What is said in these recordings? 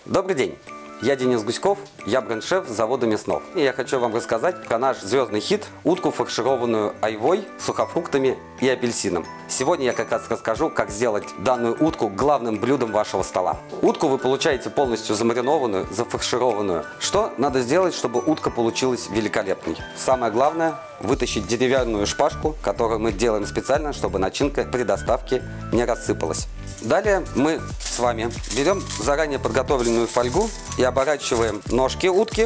Добрый день! Я Денис Гуськов, я бренд-шеф завода Мяснов. И я хочу вам рассказать про наш звездный хит – утку, фаршированную айвой, сухофруктами и апельсином. Сегодня я как раз расскажу, как сделать данную утку главным блюдом вашего стола. Утку вы получаете полностью замаринованную, зафаршированную. Что надо сделать, чтобы утка получилась великолепной? Самое главное – вытащить деревянную шпажку, которую мы делаем специально, чтобы начинка при доставке не рассыпалась. Далее мы с вами берем заранее подготовленную фольгу и оборачиваем ножки утки.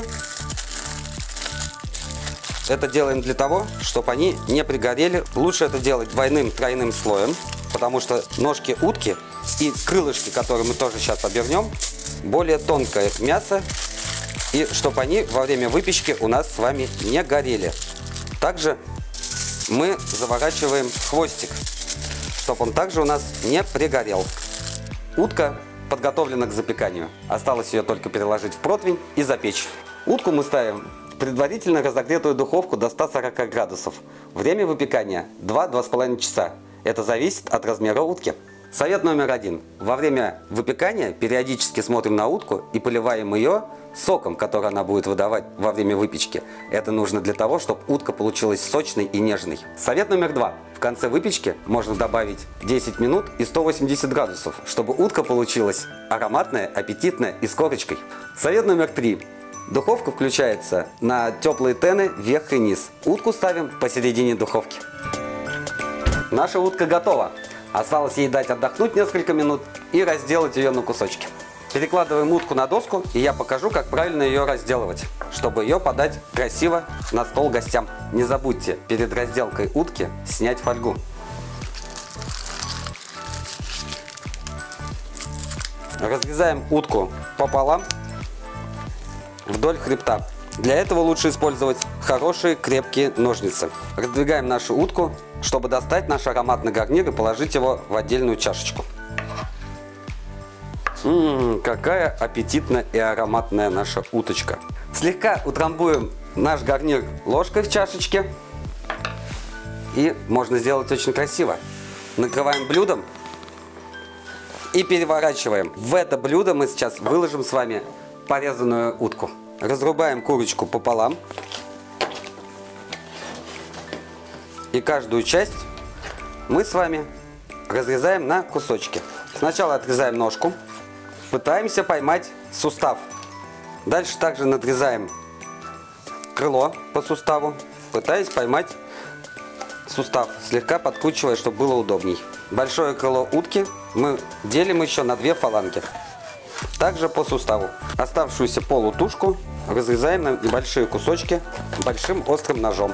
Это делаем для того, чтобы они не пригорели. Лучше это делать двойным-тройным слоем, потому что ножки утки и крылышки, которые мы тоже сейчас обернем, более тонкое мясо, и чтобы они во время выпечки у нас с вами не горели. Также мы заворачиваем хвостик, чтобы он также у нас не пригорел. Утка подготовлена к запеканию. Осталось ее только переложить в противень и запечь. Утку мы ставим в предварительно разогретую духовку до 140 градусов. Время выпекания 2-2,5 часа. Это зависит от размера утки. Совет номер 1. Во время выпекания периодически смотрим на утку и поливаем ее соком, который она будет выдавать во время выпечки. Это нужно для того, чтобы утка получилась сочной и нежной. Совет номер 2. В конце выпечки можно добавить 10 минут и 180 градусов, чтобы утка получилась ароматная, аппетитная и с корочкой. Совет номер 3. Духовка включается на теплые тены вверх и низ. Утку ставим посередине духовки. Наша утка готова. Осталось ей дать отдохнуть несколько минут и разделать ее на кусочки. Перекладываем утку на доску, и я покажу, как правильно ее разделывать, чтобы ее подать красиво на стол гостям. Не забудьте перед разделкой утки снять фольгу. Разрезаем утку пополам вдоль хребта. Для этого лучше использовать хорошие крепкие ножницы. Раздвигаем нашу утку, чтобы достать наш ароматный гарнир и положить его в отдельную чашечку. Какая аппетитная и ароматная наша уточка. Слегка утрамбуем наш гарнир ложкой в чашечке. И можно сделать очень красиво. Накрываем блюдом и переворачиваем. В это блюдо мы сейчас выложим с вами порезанную утку. Разрубаем курочку пополам. И каждую часть мы с вами разрезаем на кусочки. Сначала отрезаем ножку. Пытаемся поймать сустав. Дальше также надрезаем крыло по суставу, пытаясь поймать сустав, слегка подкручивая, чтобы было удобней. Большое крыло утки мы делим еще на 2 фаланги. Также по суставу. Оставшуюся полутушку разрезаем на небольшие кусочки большим острым ножом.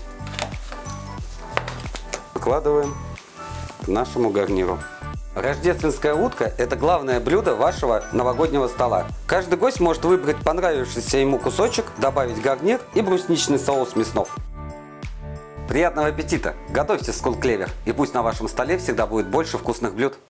Выкладываем к нашему гарниру. Рождественская утка – это главное блюдо вашего новогоднего стола. Каждый гость может выбрать понравившийся ему кусочек, добавить гарнир и брусничный соус Мяснов. Приятного аппетита! Готовьте Skull Cleaver, и пусть на вашем столе всегда будет больше вкусных блюд.